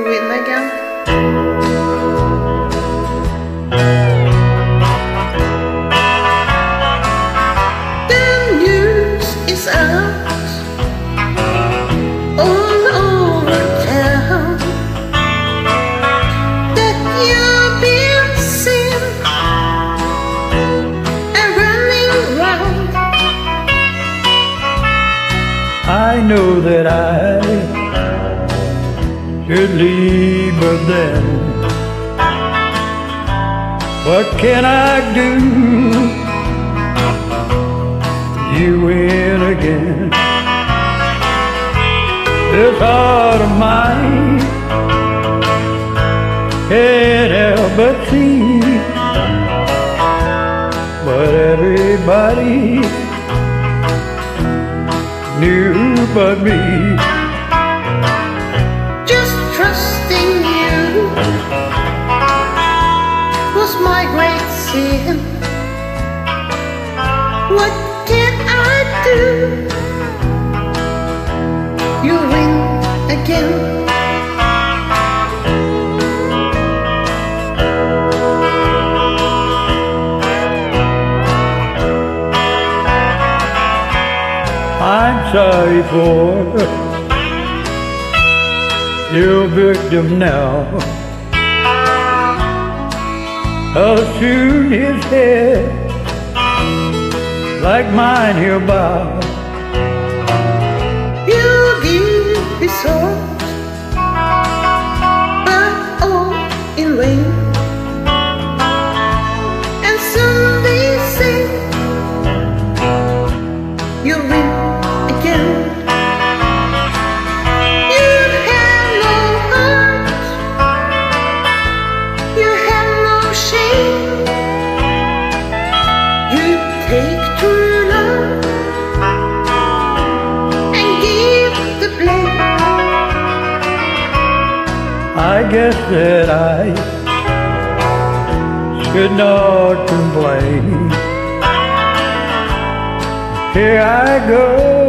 you win again. The news is out all over town that you've been seen and running round. I know that I should leave, but then what can I do? You win again. This heart of mine can't help but see what everybody knew but me. Just trusting you was my great sin. What can I do? You win again. I'm sorry for your victim now. I'll soon his head like mine he'll bow. You give his all, but all in vain. And soon they say you win again. You have no heart, you have no shame. You take true love and give the blame. I guess that I should not complain. Here I go